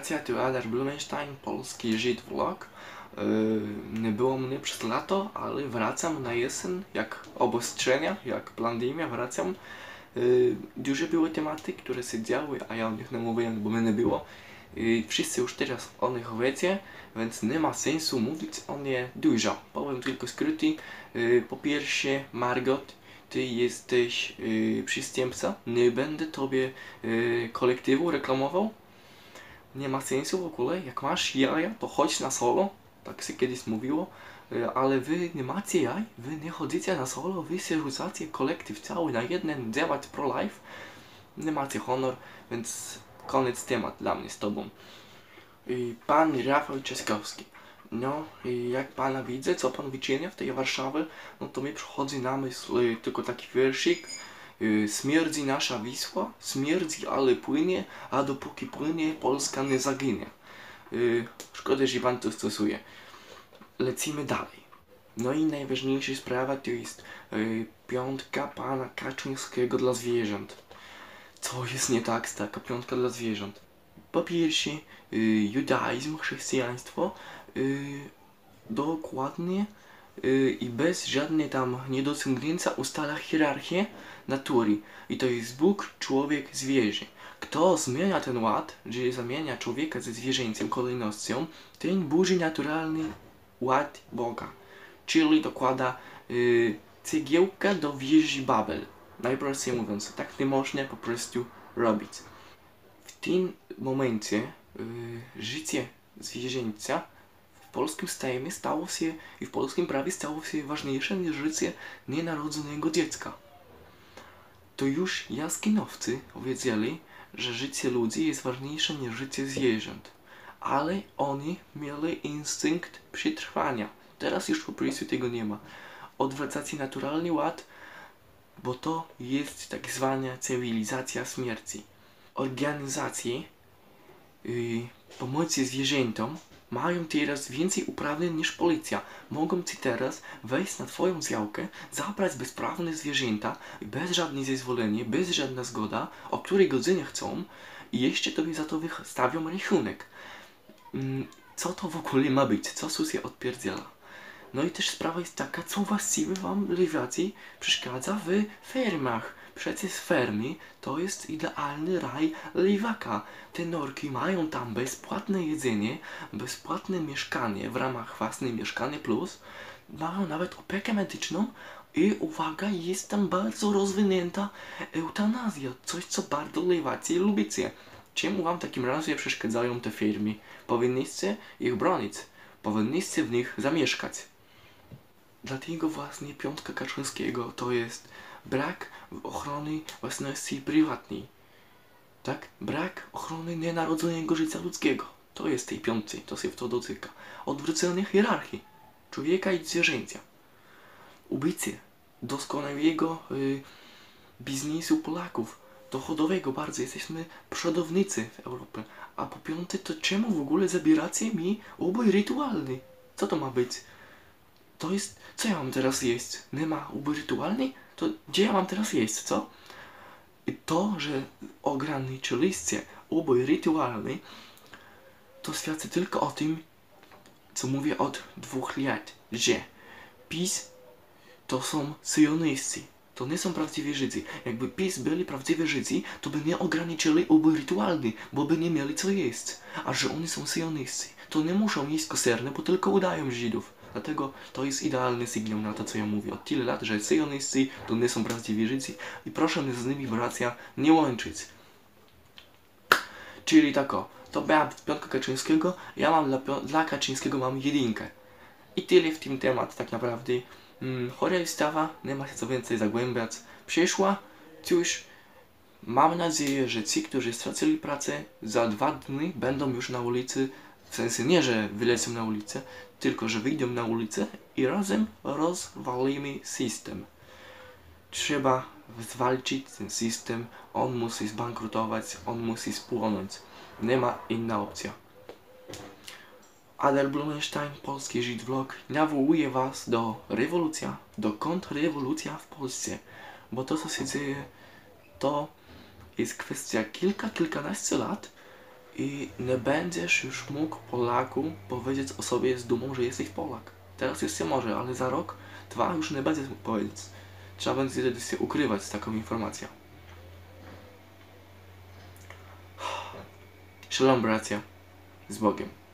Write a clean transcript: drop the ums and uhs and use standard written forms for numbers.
Gratulacja, tu Adaś Blumenstein, polski Żyd vlog. Nie było mnie przez lato, ale wracam na jesień, jak obostrzenia, jak pandemia, wracam. Dużo były tematy, które się działy, a ja o nich nie mówiłem, bo mnie nie było. Wszyscy już teraz o nich wiecie, więc nie ma sensu mówić o nie dużo. Powiem tylko skróty. Po pierwsze, Margot, ty jesteś przestępca. Nie będę tobie kolektywu reklamował. Nie ma sensu w ogóle. Jak masz jaja, to chodź na solo. Tak się kiedyś mówiło. Ale wy nie macie jaj, wy nie chodzicie na solo, wy się rzucacie kolektyw cały na jeden, działać pro-life. Nie macie honor, więc koniec temat dla mnie z tobą. Pan Rafał Trzaskowski. No, jak pana widzę, co pan wyczynia w tej Warszawie, no to mi przychodzi na myśl tylko taki wierszyk. Śmierdzi nasza Wisła, śmierdzi, ale płynie, a dopóki płynie, Polska nie zaginie. Szkoda, że pan to stosuje. Lecimy dalej. No i najważniejsza sprawa to jest piątka pana Kaczyńskiego dla zwierząt. Co jest nie tak z taka piątka dla zwierząt? Po pierwsze, judaizm, chrześcijaństwo, dokładnie i bez żadnej tam niedociągnięcia ustala hierarchię natury. I to jest Bóg, człowiek, zwierzę. Kto zmienia ten ład, że zamienia człowieka ze zwierzęciem kolejnością, ten burzy naturalny ład Boga. Czyli dokłada cegiełkę do wieży Babel. Najprościej mówiąc, tak nie można po prostu robić. W tym momencie życie zwierzęcia w polskim Sejmie stało się i w polskim prawie stało się ważniejsze niż życie nienarodzonego dziecka. To już jaskinowcy powiedzieli, że życie ludzi jest ważniejsze niż życie zwierząt. Ale oni mieli instynkt przetrwania. Teraz już po prostu tego nie ma. Odwracacie naturalny ład, bo to jest tak zwana cywilizacja śmierci. Organizacje pomocy zwierzętom mają teraz więcej uprawnień niż policja. Mogą ci teraz wejść na twoją działkę, zabrać bezprawne zwierzęta, bez żadnej zezwolenia, bez żadna zgoda, o której godzinie chcą i jeszcze tobie za to wystawią rachunek. Co to w ogóle ma być? Co tu się odpierdziela? No i też sprawa jest taka, co właściwie wam lewiacji przeszkadza w fermach. Przecież fermy to jest idealny raj lewaka. Te norki mają tam bezpłatne jedzenie, bezpłatne mieszkanie w ramach własnej Mieszkanie Plus. Mają nawet opiekę medyczną i uwaga, jest tam bardzo rozwinięta eutanazja. Coś, co bardzo lewacy lubicie. Czemu wam w takim razie przeszkadzają te firmy? Powinniście ich bronić. Powinniście w nich zamieszkać. Dlatego właśnie piątka Kaczyńskiego to jest brak ochrony własności prywatnej. Tak? Brak ochrony nienarodzonego życia ludzkiego. To jest tej piątce, to się w to dotyka. Odwrócenie hierarchii człowieka i zwierzęcia. Ubycie doskonałego biznesu Polaków. Dochodowego bardzo. Jesteśmy przodownicy w Europie. A po piąte, to czemu w ogóle zabieracie mi ubój rytualny? Co to ma być? To jest... Co ja mam teraz jeść? Nie ma ubój rytualny? To gdzie ja mam teraz jeść, co? I to, że ograniczyliście ubój rytualny, to świadczy tylko o tym, co mówię od 2 lat, że PiS to są syjoniści. To nie są prawdziwi Żydzi. Jakby PiS byli prawdziwi Żydzi, to by nie ograniczyli ubój rytualny, bo by nie mieli co jeść. A że oni są syjoniści, to nie muszą jeść koserne, bo tylko udają Żydów. Dlatego to jest idealny sygnał na to, co ja mówię od tyle lat, że syjoniści to nie są prawdziwi Żydzi i proszę mnie z nimi, bracia, nie łączyć. Czyli tako, to była piątka Kaczyńskiego, ja mam dla Kaczyńskiego mam jedynkę. I tyle w tym temat tak naprawdę. Chora wystawa, nie ma się co więcej zagłębiać. Przyszła, cóż, mam nadzieję, że ci, którzy stracili pracę, za 2 dni będą już na ulicy. W sensie nie, że wylecą na ulicę, tylko że wyjdą na ulicę i razem rozwalimy system. Trzeba zwalczyć ten system, on musi zbankrutować, on musi spłonąć. Nie ma inna opcja. Adaś Blumenstein, polski Żyd vlog, nawołuje was do kontrrewolucja w Polsce. Bo to, co się dzieje, to jest kwestia kilkanaście lat i nie będziesz już mógł Polaku powiedzieć o sobie z dumą, że jesteś Polak. Teraz jeszcze może, ale za rok, 2 już nie będziesz mógł powiedzieć. Trzeba będzie wtedy się ukrywać z taką informacją. Shalom bracia, z Bogiem.